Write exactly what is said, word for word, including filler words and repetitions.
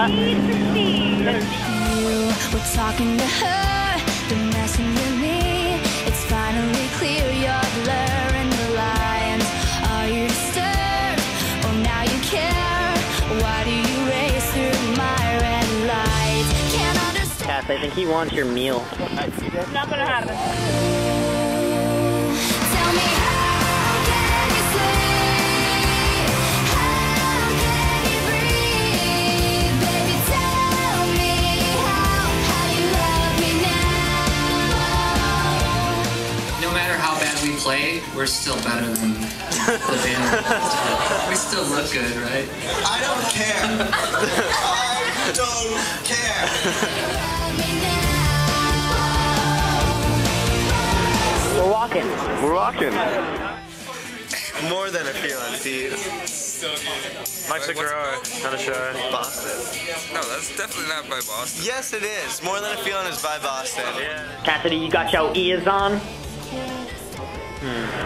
We're talking to her, don't messing with me. It's finally clear you're blurring the lines. Are you disturbed? Or now you care? Why do you race through my red lights? Can't understand. Cass, I think he wants your meal. It's not gonna happen. Tell me how can you sleep? How can you breathe? Baby, tell me how, how you love me now. No matter how bad we play, we're still better than the band. We still look good, right? I don't care. I don't care. We're walking. We're walking. More than a feeling, see. Mike's a grower, not a show. Boston. No, that's definitely not by Boston. Yes, it is. More than a feeling is by Boston. Cassidy, you got your ears on? Hmm.